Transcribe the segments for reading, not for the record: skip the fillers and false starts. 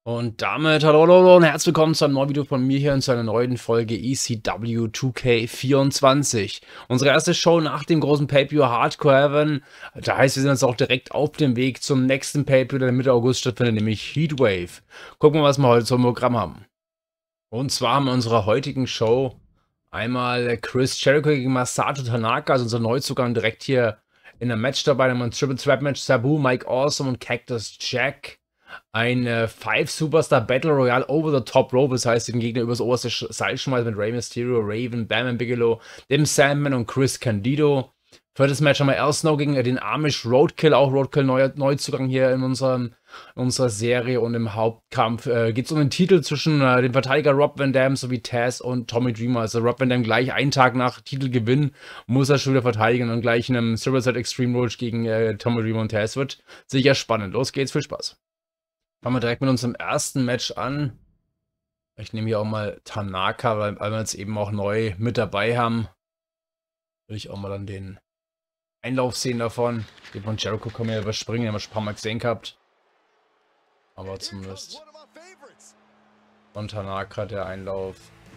Und damit hallo, hallo, hallo und herzlich willkommen zu einem neuen Video von mir hier und zu einer neuen Folge ECW 2K24. Unsere erste Show nach dem großen Pay-Per-View Hardcore Heaven. Da heißt, wir sind jetzt auch direkt auf dem Weg zum nächsten Pay-Per-View, der Mitte August stattfindet, nämlich Heatwave. Gucken wir, was wir heute zum Programm haben. Und zwar haben wir in unserer heutigen Show einmal Chris Jericho gegen Masato Tanaka, also unser Neuzugang direkt hier in der Match dabei. Dann haben wir ein Triple Threat Match, Sabu, Mike Awesome und Cactus Jack. Ein 5-Superstar Battle Royale over the top rope, das heißt, den Gegner übers oberste Seil schmeißt mit Rey Mysterio, Raven, Bam Bigelow, dem Sandman und Chris Candido. Viertes Match haben wir El Snow gegen den Amish Roadkill, auch Roadkill Neuzugang hier in unserer Serie. Und im Hauptkampf geht es um den Titel zwischen dem Verteidiger Rob Van Dam sowie Taz und Tommy Dreamer. Also Rob Van Dam gleich einen Tag nach Titelgewinn muss er schon wieder verteidigen und gleich in einem Silver Set Extreme Rules gegen Tommy Dreamer und Taz wird sicher spannend. Los geht's, viel Spaß. Fangen wir direkt mit unserem ersten Match an. Ich nehme hier auch mal Tanaka, weil wir jetzt eben auch neu mit dabei haben. Will ich auch mal dann den Einlauf sehen davon. Den von Jericho können wir ja überspringen, den haben wir schon ein paar Mal gesehen gehabt. Aber zumindest von Tanaka der Einlauf.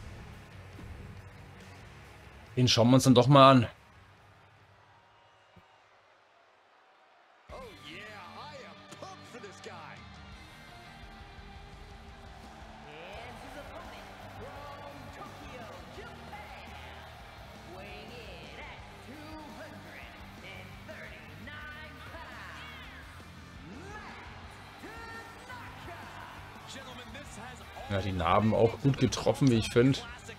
Den schauen wir uns dann doch mal an. Ja, die Narben auch gut getroffen, wie ich finde.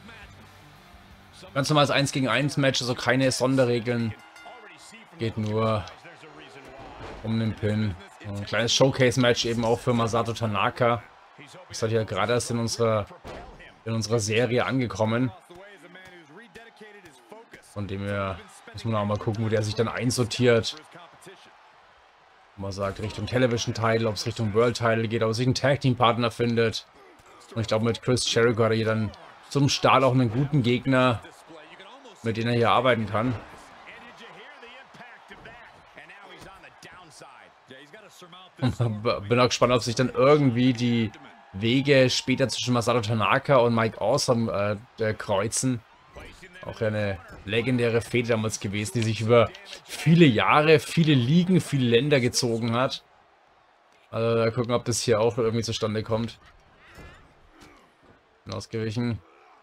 Ganz normales 1 gegen 1 Match, also keine Sonderregeln. Geht nur um den Pin. Ein kleines Showcase-Match eben auch für Masato Tanaka. Ist halt ja gerade erst in unserer Serie angekommen. Von dem her muss man auch mal gucken, wo der sich dann einsortiert. Man sagt Richtung Television Title, ob es Richtung World Title geht, ob es sich einen Tag Team Partner findet. Und ich glaube, mit Chris Jericho hat er hier dann zum Start auch einen guten Gegner, mit dem er hier arbeiten kann. Und bin auch gespannt, ob sich dann irgendwie die Wege später zwischen Masato Tanaka und Mike Awesome kreuzen. Auch eine legendäre Fehde damals gewesen, die sich über viele Jahre, viele Ligen, viele Länder gezogen hat. Also da gucken, ob das hier auch irgendwie zustande kommt. Bin ausgewichen.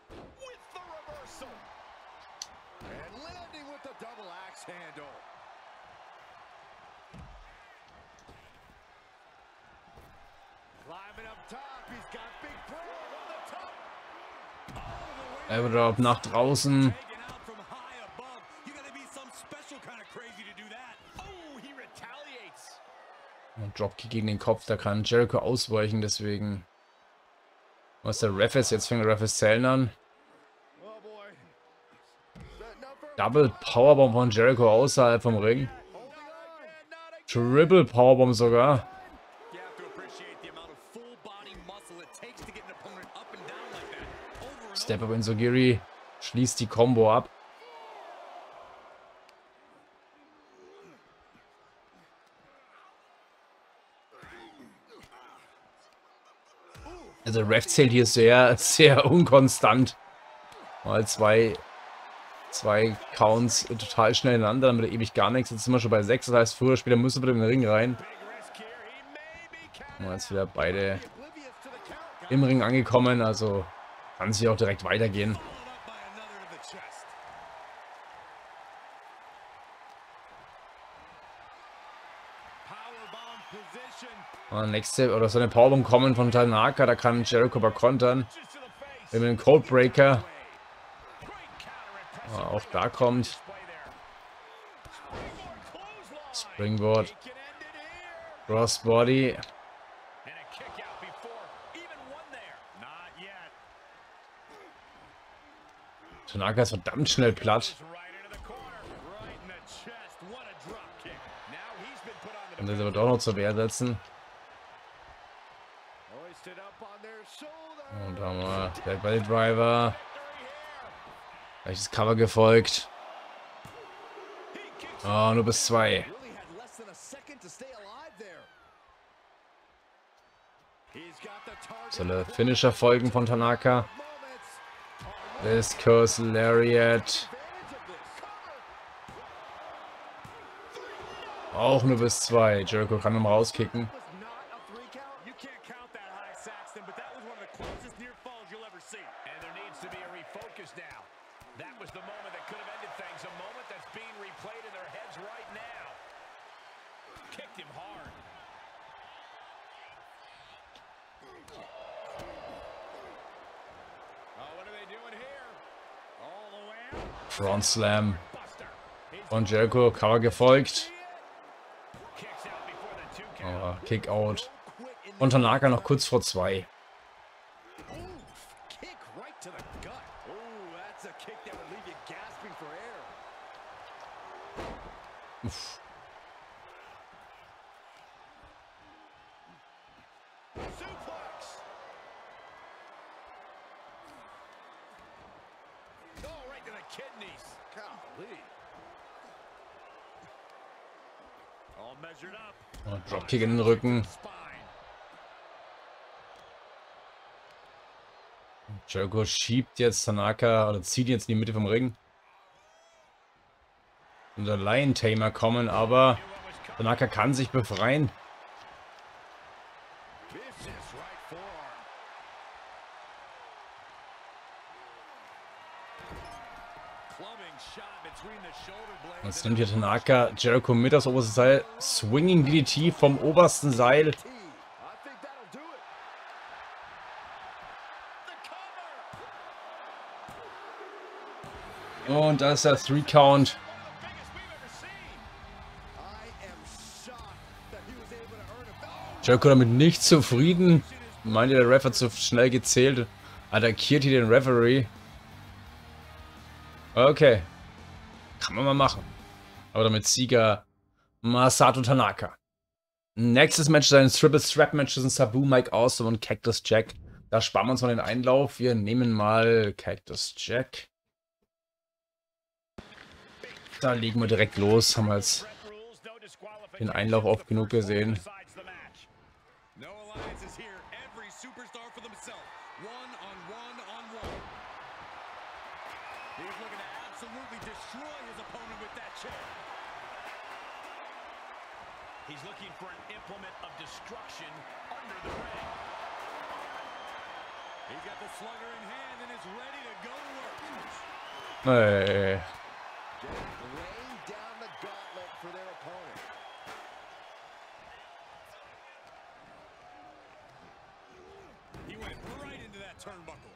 Everdrop nach draußen. Und Dropkick gegen den Kopf, da kann Jericho ausweichen, deswegen. Was der Ref ist, jetzt fängt der Ref zählen an. Double Powerbomb von Jericho außerhalb vom Ring. Triple Powerbomb sogar. Step Up Enzogiri schließt die Combo ab. Also Ref zählt hier sehr, sehr unkonstant. Mal zwei Counts total schnell ineinander, dann wird ewig gar nichts. Jetzt sind wir schon bei 6, das heißt, früher oder später müssen wir in den Ring rein. Und jetzt wieder beide im Ring angekommen, also kann sich auch direkt weitergehen. Und nächste, oder so eine Powerbomb kommen von Tanaka, da kann Jericho aber kontern. Wenn wir den Codebreaker. Auch da kommt Springboard, Crossbody. Tanaka ist verdammt schnell platt. Und das aber doch noch zur Wehr setzen. Und da haben wir der Belly Driver. Gleiches Cover gefolgt. Oh, nur bis 2. Soll der Finisher folgen von Tanaka? West Coast Lariat. Auch nur bis 2. Jericho kann ihn rauskicken. Front Slam von Jericho, Cover gefolgt. Oh, Kickout. Und Tanaka noch kurz vor 2. Uff. Oh, Dropkick in den Rücken. Jericho schiebt jetzt Tanaka oder zieht jetzt in die Mitte vom Ring. Und der Lion Tamer kommen, aber Tanaka kann sich befreien. Jetzt nimmt hier Tanaka Jericho mit aufs oberste Seil. Swinging DDT vom obersten Seil. Und da ist der 3-Count. Jericho damit nicht zufrieden. Meinte, der Ref hat zu schnell gezählt. Attackiert hier den Referee. Okay. Kann man mal machen. Aber damit Sieger Masato Tanaka. Nächstes Match ist ein Triple Strap Match zwischen Sabu, Mike Awesome und Cactus Jack. Da sparen wir uns mal den Einlauf. Wir nehmen mal Cactus Jack. Da legen wir direkt los. Haben wir jetzt den Einlauf oft genug gesehen. He's looking for an implement of destruction under the ring. He's got the slugger in hand and is ready to go to work. Hey. Laying down the gauntlet for their opponent. He went right into that turnbuckle.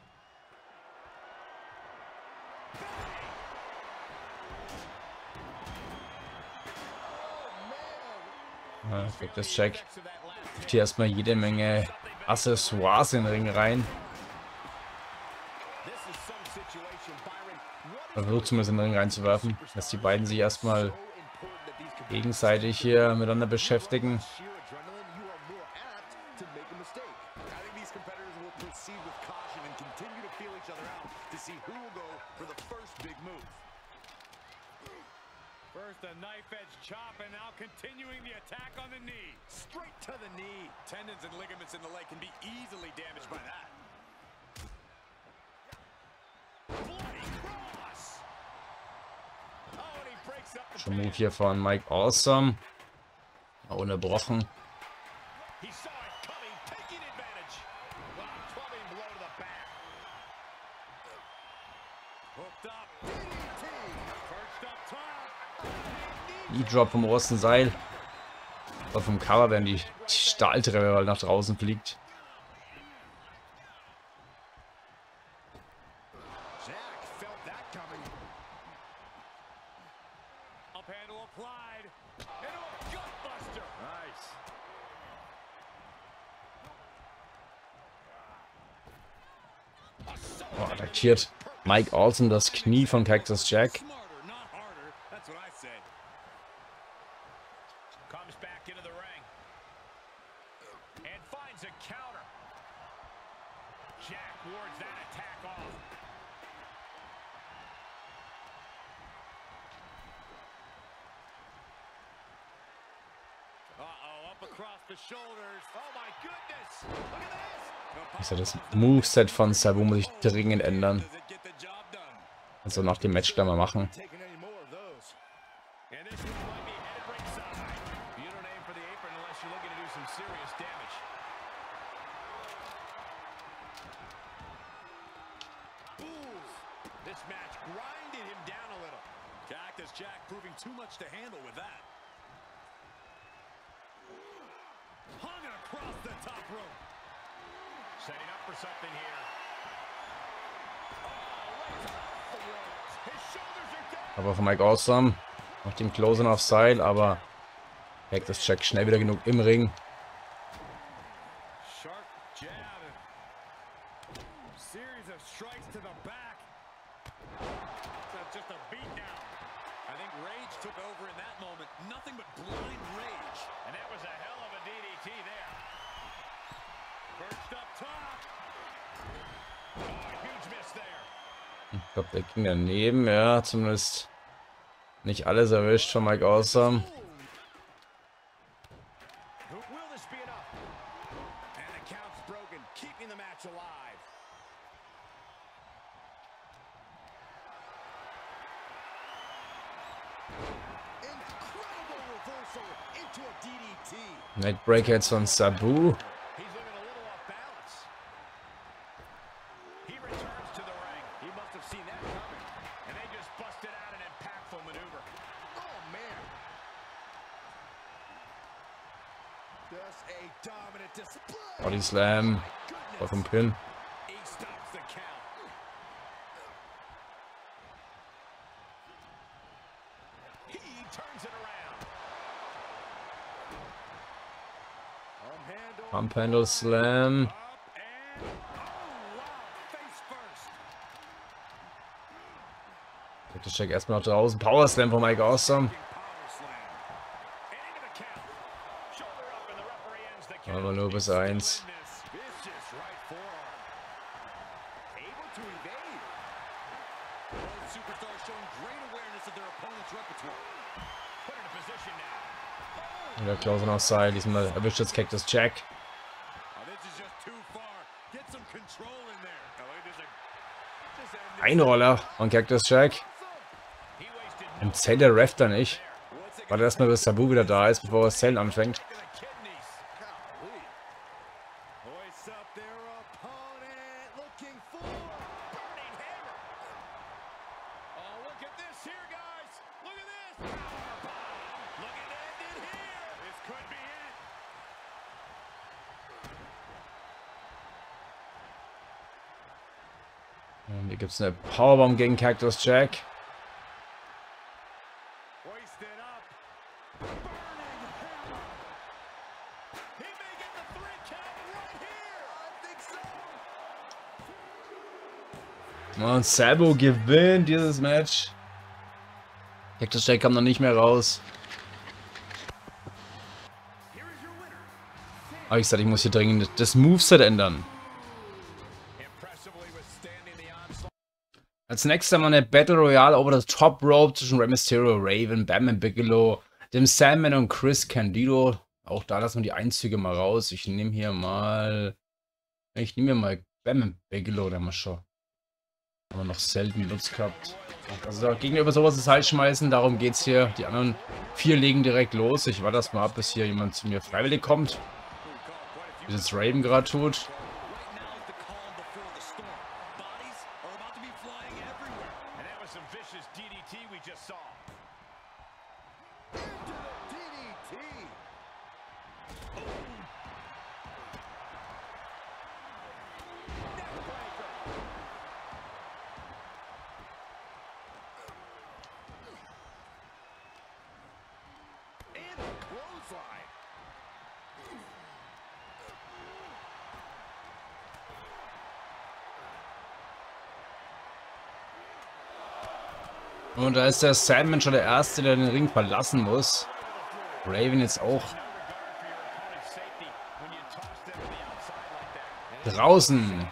Cactus Jack wirft hier erstmal jede Menge Accessoires in den Ring rein. Versucht zumindest in den Ring reinzuwerfen, dass die beiden sich erstmal gegenseitig hier miteinander beschäftigen. First a knife-edge chop and now continuing the attack on the knee. Straight to the knee. Tendons and ligaments in the leg can be easily damaged by that. Bloody cross. Oh, and he breaks up the Schon Move hier von Mike Awesome. Unterbrochen. He saw it coming, taking advantage. Wow, clubbing blow to the back. Hooked up. Perched up top. E-Drop vom obersten Seil. Aber vom Cover werden die Stahltreppe nach draußen fliegt. Oh, attackiert Mike Awesome das Knie von Cactus Jack. Uh-oh, up across the shoulders. Oh my goodness! Look at this! Das Moveset von Sabu muss ich dringend ändern. Also nach dem Match gleich mal machen. This match grinded him down a little. Cactus Jack proving too much to handle with that. Hung across the top rope. Setting up for something here. His shoulders are down. Aber von Mike Awesome. Macht den Closen auf Seil, aber Cactus Jack schnell wieder genug im Ring. Sharp jab. Series of strikes to the back. Just a beat down. I think rage took over in that moment. Nothing but blind rage. And that was a hell of a DDT there. Perched up top. Oh, huge miss there. Ich glaube, der ging daneben. Ja, zumindest nicht alles erwischt von Mike Awesome. Will this be enough? And the count's broken, keeping the match alive. Incredible reversal into a DDT. Neckbreaker jetzt von Sabu. He's looking a little off balance. He returns to the ring. He must have seen that coming. And they just busted out an impactful maneuver. Oh, man. Just a dominant display. Body Slam. Auf dem Pin. He stops the count. He turns it around. Pump Handle Slam. Up and oh wow, face first. Cactus Jack erstmal nach draußen. Power Slam von Mike Awesome. Power slam. And into the count. Shoulder up and the referee ends the count. Aber nur bis 1. Vicious right forearm. Able to evade. Both superstars showing great awareness of their opponent's repertoire. Put in a position now. Wieder Closen auf Seil. Diesmal erwischt jetzt Cactus Jack. Oh, this is just too far. Get some control in there. Oh, it is a Einroller von Cactus Jack. he wasted no Und zählt der Ref da nicht. What's it Warte erstmal, bis Sabu wieder da ist, bevor das Zählen anfängt. to the kidneys? Golly. Hoists up their opponent, looking for burning hammer. Oh, look at this here, guys. Look at this. Powerbomb. Looking to end it here. This could be it. Und hier gibt es eine Powerbomb gegen Cactus Jack. Hoisted up. Burning hammer. He may get the 3 count right here. I think so. Und Sabu gewinnt dieses Match. Cactus Jack kam noch nicht mehr raus. Aber ich gesagt, ich muss hier dringend das Moveset ändern. Impressively withstanding the onslaught. Als nächstes haben wir eine Battle Royale over the Top Rope zwischen Rey Mysterio, Raven, Bam Bigelow, dem Sandman und Chris Candido. Auch da lassen wir die Einzüge mal raus. Ich nehme hier mal Bam Bigelow, der haben wir schon. Haben wir noch selten benutzt gehabt. Also da gegenüber sowas ist halt schmeißen, darum geht's hier. Die anderen 4 legen direkt los. Ich warte das mal ab, bis hier jemand zu mir freiwillig kommt. Wie das Raven gerade tut. Right now is the calm before the storm. Bodies are about to be flying everywhere. And that was some vicious DDT we just saw. Into the DDT. Neckbreaker. And a clothesline. Und da ist der Sandman schon der Erste, der den Ring verlassen muss. Raven jetzt auch draußen.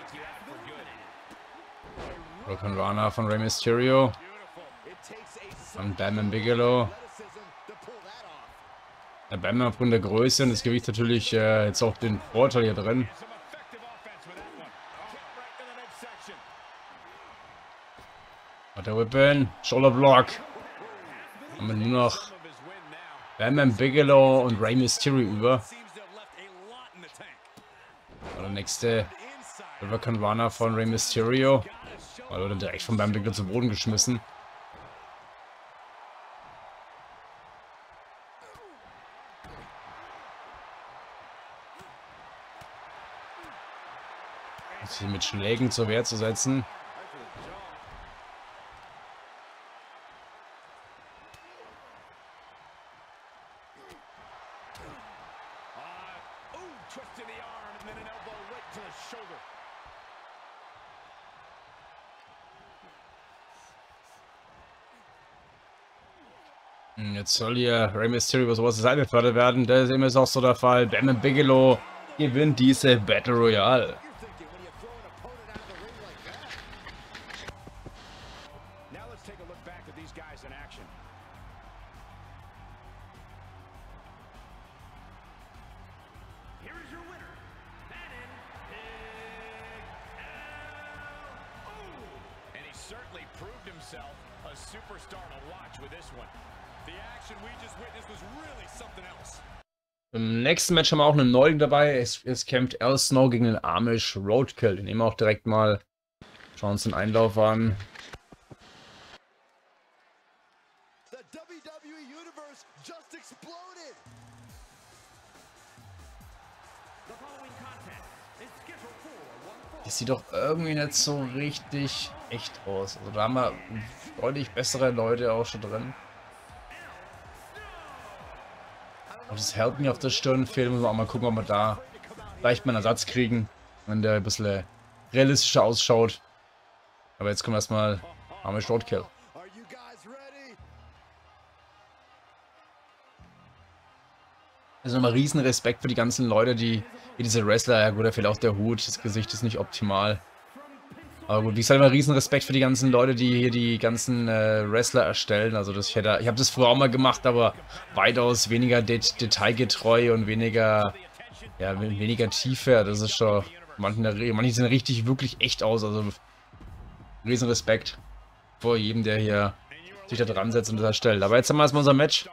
Broken Rana von Rey Mysterio. Von Bam Bigelow. Der Bam aufgrund der Größe und des Gewichts natürlich jetzt auch den Vorteil hier drin. Der Whippen, Shoulder Block. Haben wir nur noch Bam Bigelow und Rey Mysterio über. Der nächste Hurricane Runner von Rey Mysterio. Wurde direkt von Bam Bigelow zu Boden geschmissen. Sich mit Schlägen zur Wehr zu setzen. Jetzt soll hier Rey Mysterio über sowas Seite gefördert werden. Das ist immer auch so der Fall. Bam Bigelow gewinnt diese Battle Royale. Certainly proved himself a superstar to watch with this one. The action we just witnessed was really something else. Im nächsten Match haben wir auch einen Neuling dabei. Es kämpft Al Snow gegen den Amish Roadkill. Den nehmen wir auch direkt mal. Schauen uns den Einlauf an. The WWE Universe just exploded. The following contest is scheduled for one fall. Das sieht doch irgendwie nicht so richtig echt aus. Also da haben wir deutlich bessere Leute auch schon drin. Auch das Help Me auf der Stirn fehlt. Müssen wir auch mal gucken, ob wir da vielleicht mal einen Ersatz kriegen, wenn der ein bisschen realistischer ausschaut. Aber jetzt kommt erstmal Amish Roadkill. Are you guys ready? Also nochmal riesen Respekt für die ganzen Leute, die diese Wrestler, ja gut, da fehlt auch der Hut, das Gesicht ist nicht optimal. Aber gut, ich sage mal riesen Respekt für die ganzen Leute, die hier die ganzen Wrestler erstellen. Also ich habe das früher auch mal gemacht, aber weitaus weniger detailgetreu und weniger Tiefe. Das ist schon, manche sehen richtig wirklich echt aus. Also riesen Respekt vor jedem, der hier sich da dran setzt und das erstellt. Aber jetzt haben wir erstmal unser Match.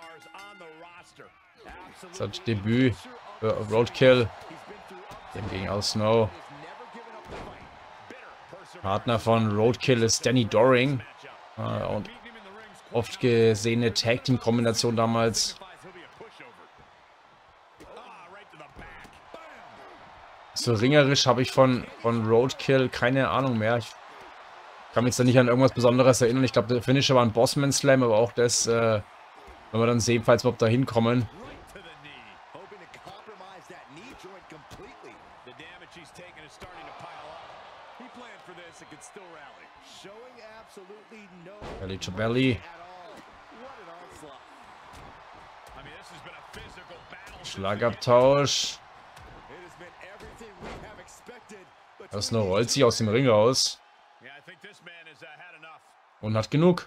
Das Debüt für Roadkill gegen Al Snow. Partner von Roadkill ist Danny Doring. Und oft gesehene Tag-Team-Kombination damals. So ringerisch habe ich von Roadkill keine Ahnung mehr. Ich kann mich jetzt nicht an irgendwas Besonderes erinnern. Ich glaube, der Finisher war ein Bossman Slam, aber auch das, wenn wir dann sehen, falls wir überhaupt da hinkommen. Belly to Belly. Schlagabtausch. Al Snow rollt sich aus dem Ring raus. Und hat genug.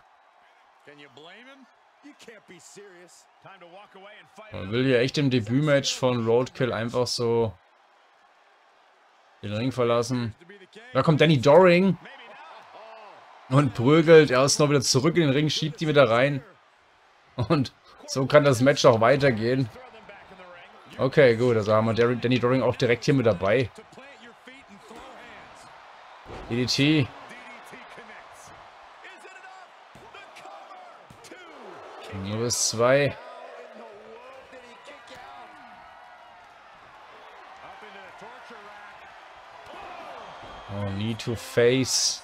Man will hier echt im Debütmatch von Roadkill einfach so den Ring verlassen. Da kommt Danny Doring. Und prügelt Al Snow wieder zurück in den Ring, schiebt die wieder rein. Und so kann das Match auch weitergehen. Okay, gut, also haben wir Danny Doring auch direkt hier mit dabei. DDT. Nur bis 2. Oh, need to face.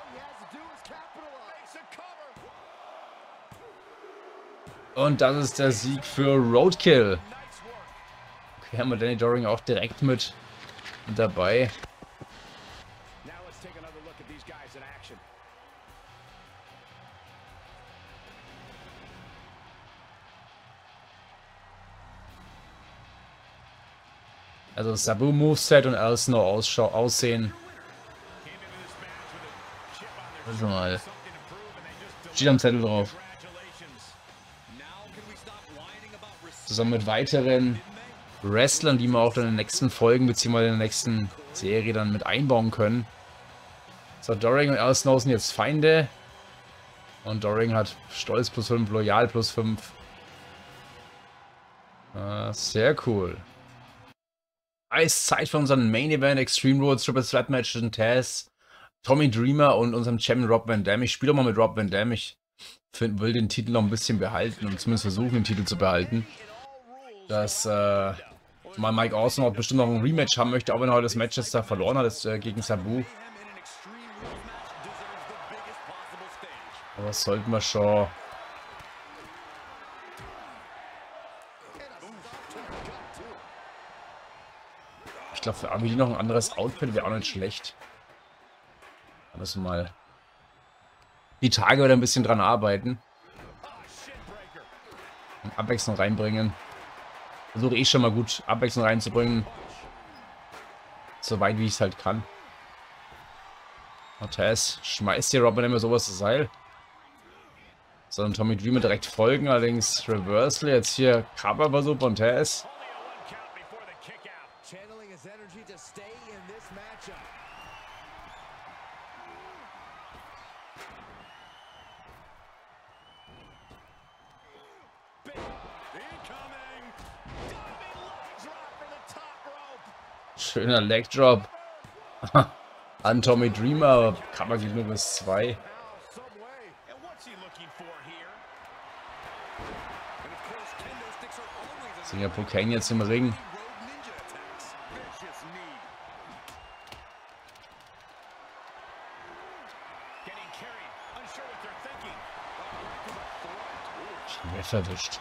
Und das ist der Sieg für Roadkill. Okay, haben wir Danny Doring auch direkt mit dabei. Also Sabu Moveset und Al Snow aussehen. Also mal. Steht am Zettel drauf. Zusammen mit weiteren Wrestlern, die wir auch dann in den nächsten Folgen bzw. in der nächsten Serie dann mit einbauen können. So, Doring und Al Snow sind jetzt Feinde. Und Doring hat Stolz +5, Loyal +5. Sehr cool. Eiszeit für unseren Main Event, Extreme Rules, Triple Threat Match zwischen Taz, Tommy Dreamer und unserem Champion Rob Van Dam. Ich spiele doch mal mit Rob Van Dam. Ich will den Titel noch ein bisschen behalten und zumindest versuchen, den Titel zu behalten. Dass mal Mike Awesome auch bestimmt noch ein Rematch haben möchte, auch wenn er heute das Match jetzt da verloren hat, das, gegen Sabu. Aber das sollten wir schon. Ich glaube, für Amelie noch ein anderes Outfit wäre auch nicht schlecht. Da müssen wir mal die Tage wieder ein bisschen dran arbeiten. Und Abwechslung reinbringen. Versuche ich schon mal gut Abwechslung reinzubringen. So weit wie ich es halt kann. Taz schmeißt hier Robin immer sowas zu Seil. Sondern Tommy Dreamer direkt folgen. Allerdings Reversal. Jetzt hier Cover-Versuch von Taz. Schöner Leg Drop an Tommy Dreamer, aber Cover geht nur bis 2. Singapore Kane jetzt im Ring. Schnell erwischt.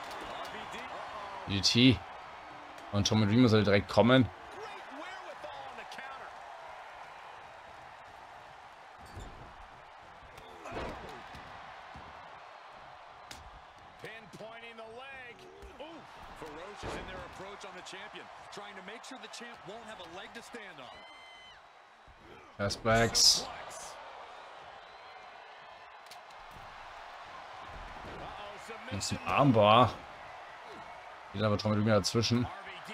DDT. Und Tommy Dreamer soll direkt kommen. Fastbacks. Jetzt ein Armbar. Geht aber Tommy Dreamer dazwischen.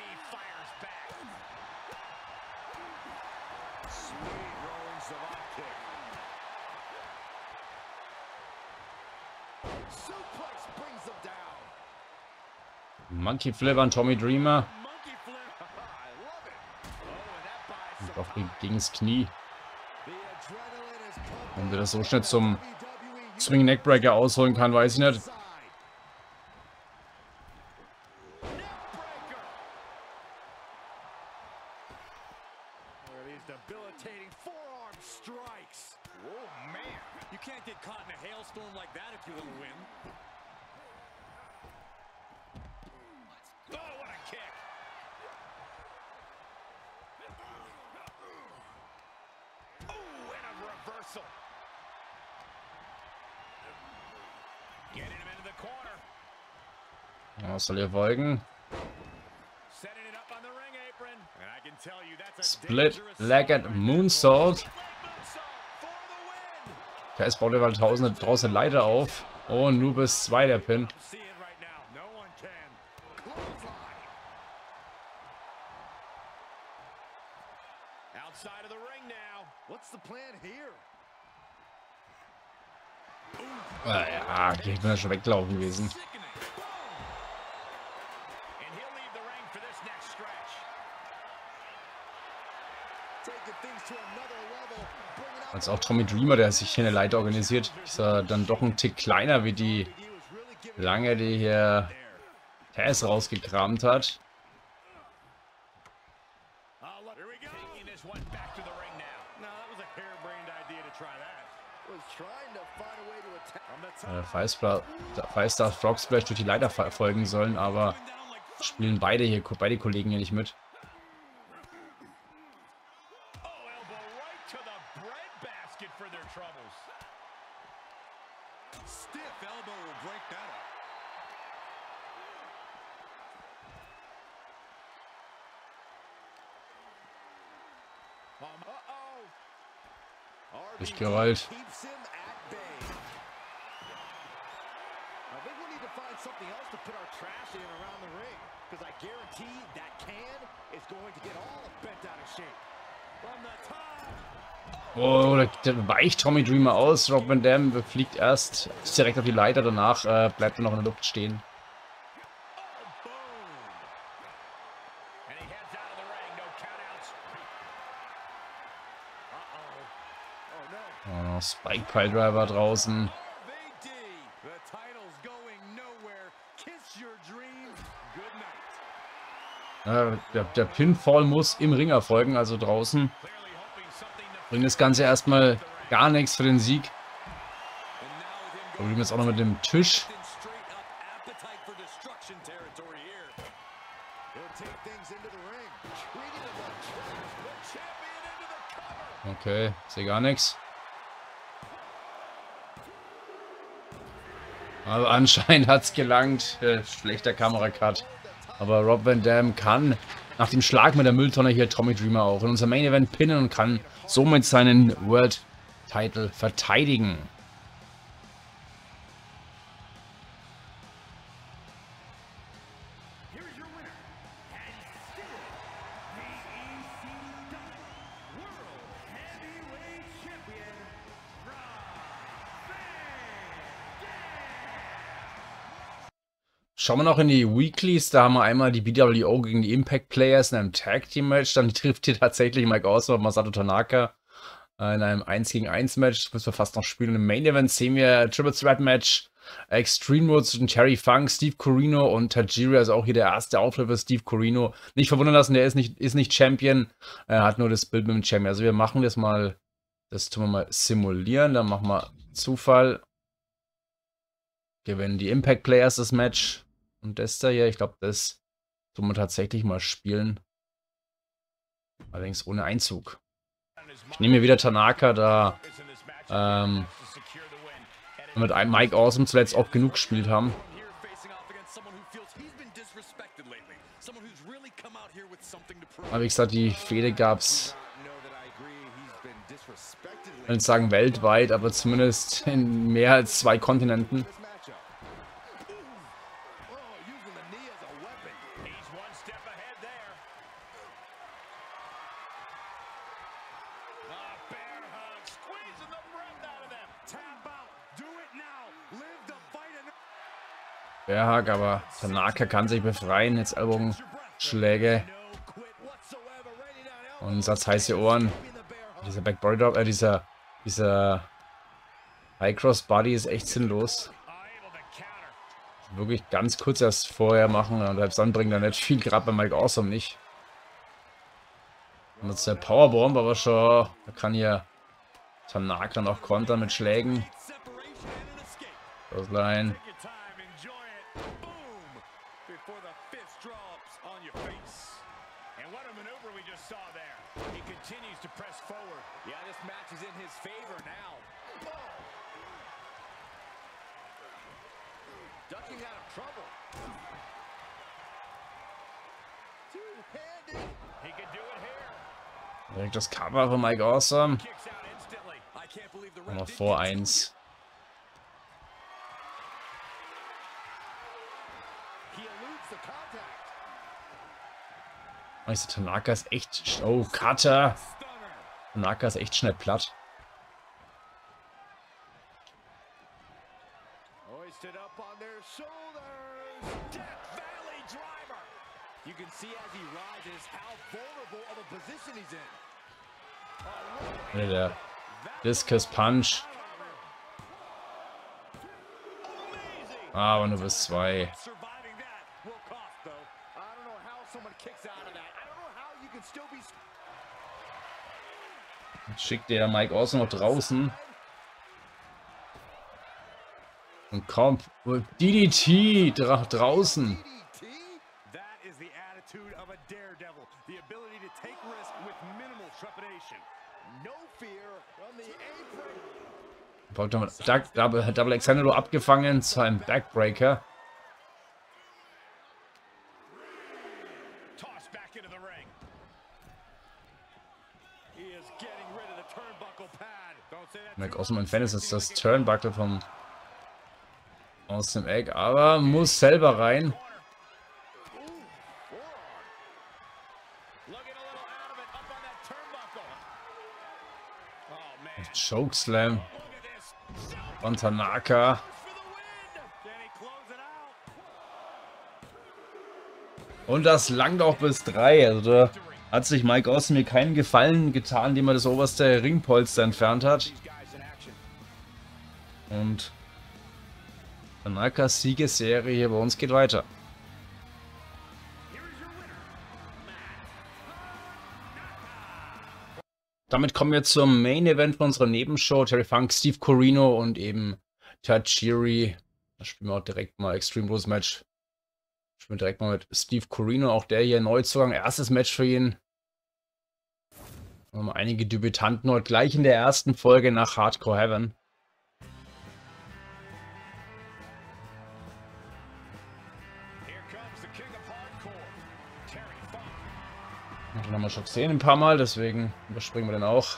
Monkey Flip an Tommy Dreamer. Und auch gegen das Knie. Wenn wir das so schnell zum Swing Neckbreaker ausholen kann, weiß ich nicht. Was soll ihr folgen? Split-Legged Moonsault. Taz baut überall draußen Leiter auf. Oh, nur bis 2 der Pin. Ja, ich bin ja schon weglaufen gewesen. Als auch Tommy Dreamer, der sich hier eine Leiter organisiert, ist er dann doch ein Tick kleiner wie die lange, die hier Taz rausgekramt hat. Five-Star Frog Splash durch die Leiter folgen sollen, aber spielen beide Kollegen hier nicht mit. Durchgerollt. Oh, da weicht Tommy Dreamer aus. Rob Van Dam fliegt erst direkt auf die Leiter, danach bleibt er noch in der Luft stehen. Oh, Spike Piledriver draußen. Der Pinfall muss im Ring erfolgen, also draußen. Bringt das Ganze erstmal gar nichts für den Sieg. Probieren wir jetzt auch noch mit dem Tisch. Okay, sehe gar nichts. Aber anscheinend hat es gelangt. Schlechter Kameracut. Aber Rob Van Dam kann nach dem Schlag mit der Mülltonne hier Tommy Dreamer auch in unser Main Event pinnen und kann somit seinen World Title verteidigen. Schauen wir noch in die Weeklies, da haben wir einmal die BWO gegen die Impact Players in einem Tag Team Match, dann trifft hier tatsächlich Mike Awesome und Masato Tanaka in einem 1 gegen 1 Match, das müssen wir fast noch spielen. Im Main Event sehen wir Triple Threat Match, Extreme Rules zwischen Terry Funk, Steve Corino und Tajiri, also auch hier der erste Auftritt für Steve Corino. Nicht verwundern lassen, der ist nicht Champion, er hat nur das Bild mit dem Champion. Also wir machen das mal, das tun wir mal simulieren, dann machen wir Zufall. Gewinnen die Impact Players das Match. Und das da hier, ich glaube, das tun wir tatsächlich mal spielen. Allerdings ohne Einzug. Ich nehme mir wieder Tanaka, da mit einem Mike Awesome zuletzt auch genug gespielt haben. Aber wie gesagt, die Fehde gab es, ich will nicht sagen weltweit, aber zumindest in mehr als 2 Kontinenten. Bearhug, aber Tanaka kann sich befreien. Jetzt Ellbogenschläge. Und Satz heiße Ohren. Dieser Backbody Drop, dieser High Cross Body ist echt sinnlos. Wirklich ganz kurz erst vorher machen und selbst dann bringt er nicht viel, gerade bei Mike Awesome nicht. Und jetzt der Powerbomb, aber schon, da kann hier Tanaka noch kontern mit Schlägen. Clothesline. Direkt das Cover von Mike Awesome. Und noch vor 1. Also Tanaka ist echt... Oh, Cutter. Tanaka ist echt schnell platt. Der Discus Punch. Aber nur bis 2. Jetzt schickt der Mike Awesome noch draußen. Und kommt DDT draußen. Double Alexander abgefangen zu einem Backbreaker. Mike Awesome ein Fan ist das Turnbuckle vom aus dem Eck, aber muss selber rein. Chokeslam von Tanaka. Und das langt auch bis 3. Also da hat sich Mike Awesome mir keinen Gefallen getan, indem er das oberste Ringpolster entfernt hat. Und Tanakas Siegesserie hier bei uns geht weiter. Damit kommen wir zum Main Event von unserer Nebenshow. Terry Funk, Steve Corino und eben Tajiri. Da spielen wir auch direkt mal Extreme Rules Match. Spielen wir direkt mal mit Steve Corino. Auch der hier Neuzugang. Erstes Match für ihn. Wir haben einige Debütanten heute gleich in der ersten Folge nach Hardcore Heaven. Den haben wir schon gesehen ein paar Mal, deswegen überspringen wir den auch.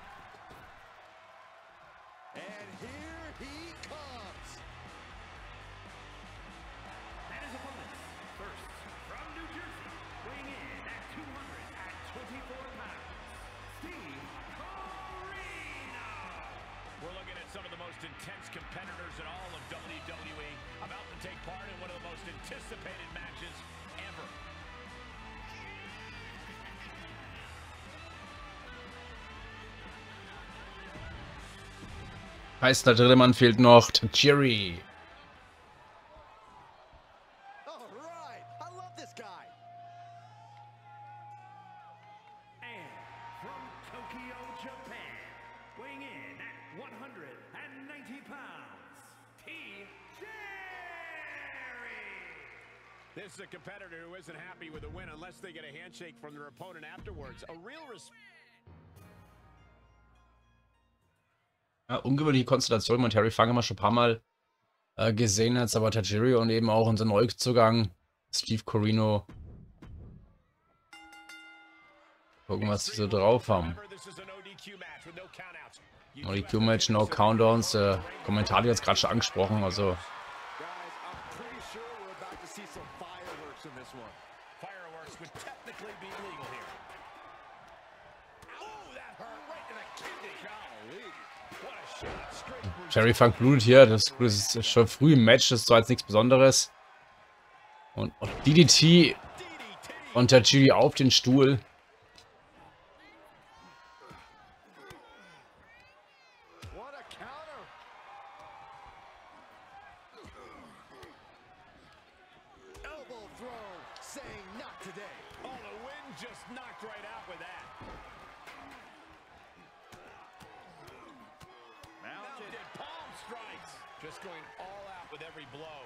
Heißt, der dritte Mann fehlt noch, Tajiri. This is a competitor who isn't happy with a win unless they get a handshake from their opponent afterwards. A real Ja, ungewöhnliche Konstellation, man Terry Funk haben wir schon ein paar Mal gesehen hat, aber Tajiri und eben auch unser Neuzugang Steve Corino. Gucken, was sie so drauf haben. ODQ-Match, no Countdowns. Der Kommentar hat jetzt gerade schon angesprochen, also. Terry Funk blutet hier, das ist schon früh im Match, das ist zwar jetzt nichts Besonderes. Und DDT und Tajiri auf den Stuhl. Just going all out with every blow.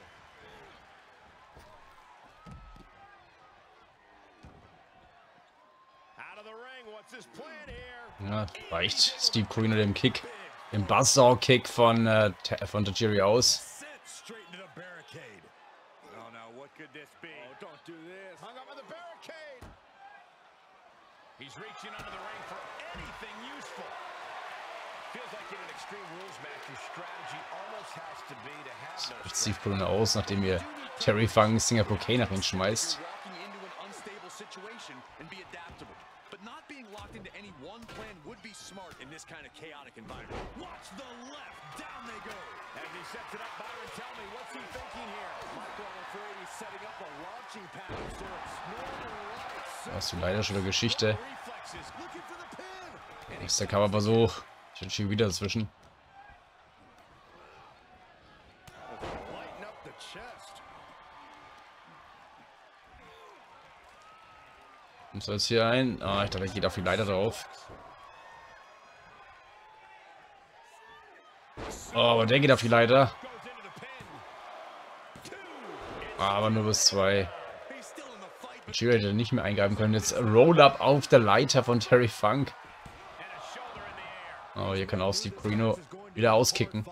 Out of the ring, what's his plan here? Ja, reicht Steve Corino dem Kick, dem Buzzsaw-Kick von Tajiri aus. He's reaching under the ring for anything useful. Feels like in an Extreme Rules match, your strategy almost has to be to have no Steve Corino aus, nachdem ihr Terry Funk Singapore K nach ihn schmeißt. But not being locked into any one plan would be smart in this kind of chaotic environment. Watch the left, down they go. As he sets it up, Byron, tell me, what's he thinking here? Michael, I'm afraid he's setting up a launching pad of sorts. Das ist leider schon eine Geschichte. Nächster Coverversuch. Ich bin schon wieder dazwischen. Und soll es hier ein? Ah, ich dachte, er geht auf die Leiter drauf. Oh, aber der geht auf die Leiter. Aber nur bis 2. Tajiri hätte nicht mehr eingreifen können. Jetzt Roll-Up auf der Leiter von Terry Funk. Oh, hier kann auch Steve Corino wieder auskicken.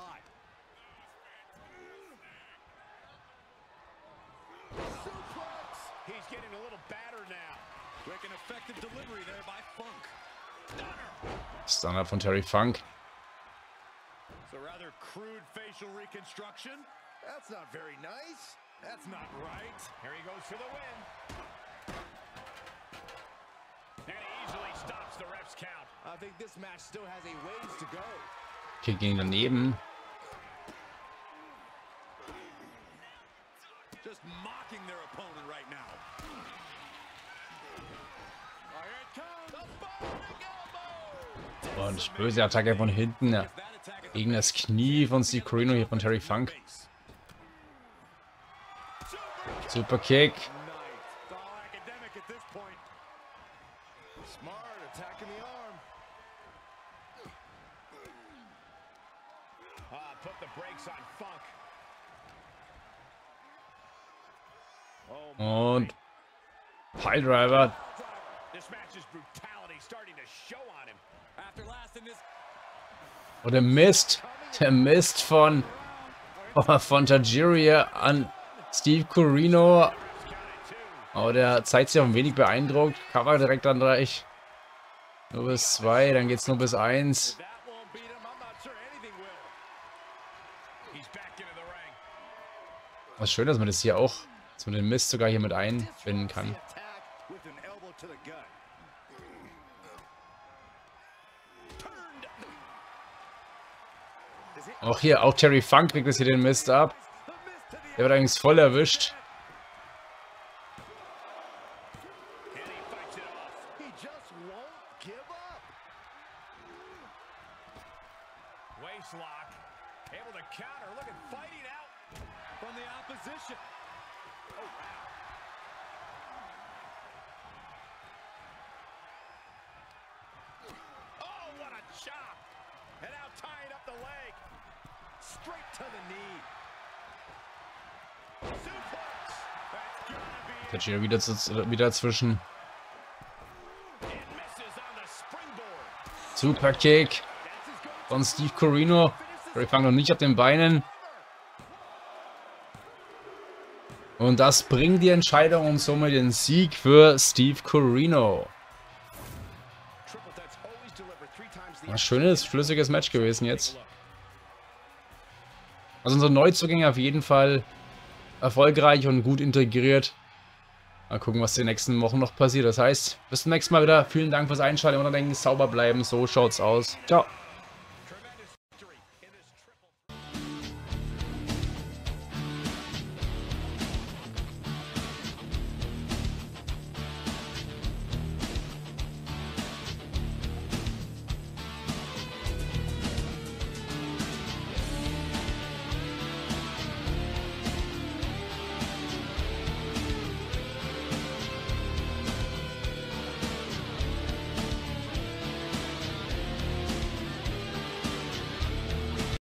Stunner von Terry Funk. That's not right. Here he goes for the win. And he easily stops the ref's count. I think this match still has a ways to go. Okay, ging daneben. Just mocking their opponent right now. Oh, here it comes. A burning elbow. Und böse Attacke von hinten. Ja. Gegen das Knie von Steve Corino hier von Terry Funk. Super Kick. Nice. It's all academic at this point. Smart attacking the arm. Put the brakes on Funk. Oh, Und Piledriver. this match's brutality starting to show on him. After last in this Und der Mist. Der Mist von Tajiri an Steve Corino. Oh, der zeigt sich auch ein wenig beeindruckt. Cover direkt an 3. Nur bis 2, dann geht's nur bis 1. that won't beat him. I'm not sure anything will. He's back into the ring. Was schön, dass man das hier auch, dass man den Mist sogar hier mit einbinden kann. Attack with an elbow to the gut. Turned. Is it Auch hier, auch Terry Funk kriegt jetzt hier den Mist ab. the miss to the Der wird eigentlich voll erwischt. and he fights it off. He just won't give up. Waist lock. Able to counter. Look at fighting out from the opposition. Oh, wow. Oh, what a chop. And now tying up the leg. Straight to the knee. Suplex. That's gotta be it. Tajiri wieder dazwischen. It misses on the springboard. Super Kick That's his go-to. von Steve Corino. Terry Funk noch nicht auf den Beinen. Und das bringt die Entscheidung und somit den Sieg für Steve Corino. Triple threats always deliver 3 times the Ein schönes, flüssiges Match gewesen jetzt. Also unsere Neuzugänge auf jeden Fall erfolgreich und gut integriert. Mal gucken, was in den nächsten Wochen noch passiert. Das heißt, bis zum nächsten Mal wieder. Vielen Dank fürs Einschalten und denken, sauber bleiben. So schaut's aus. Ciao.